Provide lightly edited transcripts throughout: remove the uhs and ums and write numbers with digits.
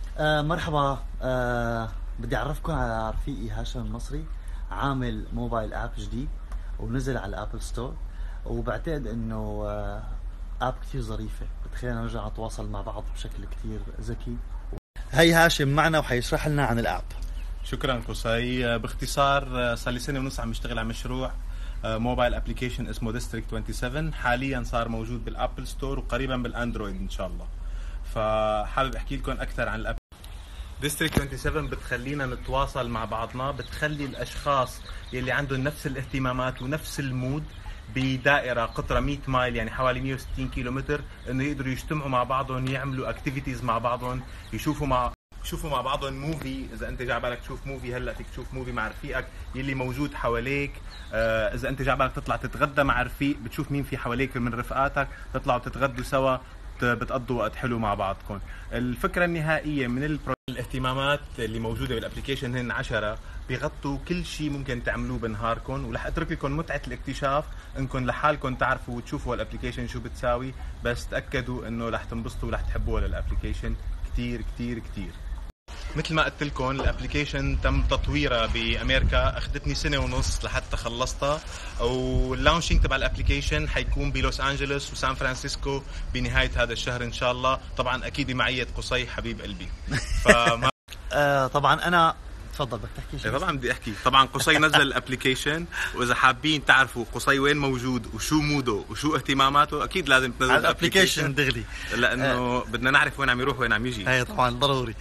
مرحبا. بدي أعرفكم على رفيقي هاشم المصري، عامل موبايل اب جديد ونزل على الابل ستور، وبعتقد انه اب كتير ظريفة بتخلينا نرجع نتواصل مع بعض بشكل كتير ذكي. هي هاشم معنا وحيشرح لنا عن الاب. شكرا قصي. باختصار صار لي سنة ونص عم بشتغل على مشروع موبايل ابلكيشن اسمه ديستريكت 27. حاليا صار موجود بالابل ستور وقريبا بالاندرويد ان شاء الله. فحابب احكي لكم اكثر عن الاب. ديستريكت 27 بتخلينا نتواصل مع بعضنا، بتخلي الاشخاص يلي عندهم نفس الاهتمامات ونفس المود بدائره قطره 100 مايل، يعني حوالي 160 كيلومتر، انه يقدروا يجتمعوا مع بعضهم، يعملوا اكتيفيتيز مع بعضهم، يشوفوا مع بعضهم موفي. اذا انت جاي بالك تشوف موفي، هلا فيك تشوف موفي مع رفيقك يلي موجود حواليك. اذا انت جاي بالك تطلع تتغدى مع رفيق، بتشوف مين في حواليك من رفقاتك، تطلعوا تتغدوا سوا، بتقضوا وقت حلو مع بعضكم. الفكره النهائيه من الاهتمامات اللي موجوده بالابلكيشن هن 10 بيغطوا كل شيء ممكن تعملوه بنهاركم، ورح اترك لكم متعه الاكتشاف انكم لحالكم تعرفوا وتشوفوا الابلكيشن شو بتساوي. بس تاكدوا انه رح تنبسطوا ورح تحبوا الابلكيشن كتير كتير كتير. مثل ما قلت لكم الابلكيشن تم تطويرها بامريكا، اخذتني سنه ونص لحتى خلصتها، واللانشينج تبع الابلكيشن حيكون بلوس انجلوس وسان فرانسيسكو بنهايه هذا الشهر ان شاء الله. طبعا اكيد معية قصي حبيب قلبي. فما طبعا انا تفضل بدك تحكي شيء. طبعا بدي احكي. طبعا قصي نزل الابلكيشن، واذا حابين تعرفوا قصي وين موجود وشو موده وشو اهتماماته، اكيد لازم تنزل الابلكيشن دغري، لانه بدنا نعرف وين عم يروح وين عم يجي. هي طبعا ضروري.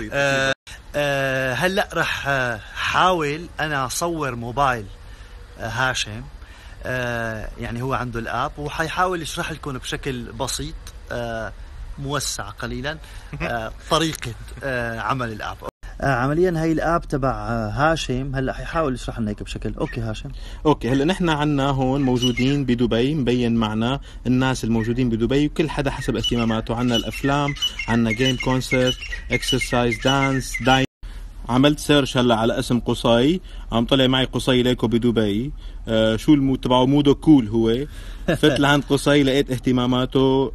ضروري. هلا رح حاول انا اصور موبايل هاشم. يعني هو عنده الاب وحيحاول يشرح لكم بشكل بسيط موسع قليلا طريقة عمل الاب. عمليا هاي الاب تبع هاشم هلا حيحاول يشرح لنا هيك بشكل. اوكي هاشم. اوكي، هلا نحن عنا هون موجودين بدبي، مبين معنا الناس الموجودين بدبي وكل حدا حسب اهتماماته. عنا الافلام، عنا جيم، كونسرت، اكسرسايز، دانس، عملت سيرش هلا على اسم قصي، عم طلع معي قصي ليكو بدبي. شو المود تبعه؟ موده كول هو. فت لعند قصي لقيت اهتماماته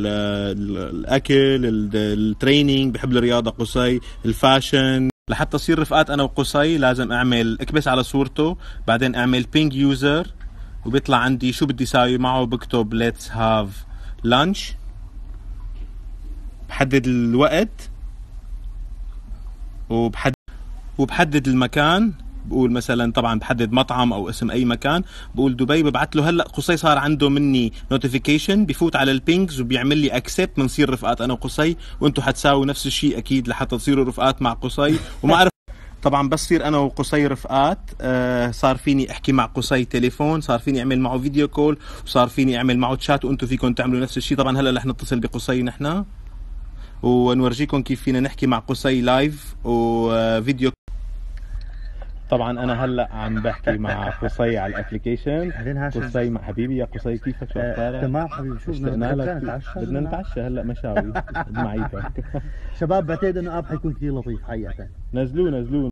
الاكل، التريننج، بحب الرياضه قصي، الفاشن. لحتى تصير رفقات انا وقصي لازم اعمل اكبس على صورته، بعدين اعمل بينج يوزر، وبيطلع عندي شو بدي ساوي معه. بكتب ليتس هاف لانش، بحدد الوقت وبحدد المكان. بقول مثلا طبعا بحدد مطعم او اسم اي مكان، بقول دبي، ببعث له هلا قصي صار عنده مني نوتيفيكيشن، بفوت على البينجز وبيعمل لي اكسبت، بنصير رفقات انا وقصي، وانتم حتساووا نفس الشيء اكيد لحتى تصيروا رفقات مع قصي. وما اعرف طبعا بس صير انا وقصي رفقات. صار فيني احكي مع قصي تليفون، صار فيني اعمل معه فيديو كول، وصار فيني اعمل معه تشات، وانتم فيكم تعملوا نفس الشيء. طبعا هلا رح نتصل بقصي نحن ونورجيكم كيف فينا نحكي مع قصي لايف وفيديو. طبعا انا هلا عم بحكي مع قصي على الابلكيشن. قصي مع حبيبي. يا قصي كيفك؟ شو اخبارك؟ تمام حبيبي. شو بدنا نتعشى هلا مشاوي معيتك. شباب بعتقد انه اب حيكون كثير لطيف حقيقة. نزلوه